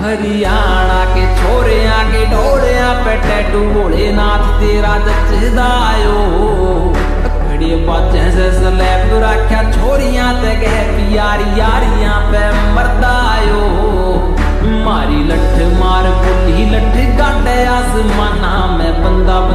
हरियाणा के छोरिया के ढोलिया पे टैटू भोलेनाथ तेरा जचदायो खड़ी बातें से स्लैब रखा छोरिया ते गह प्यारी यारियां पे मरदायो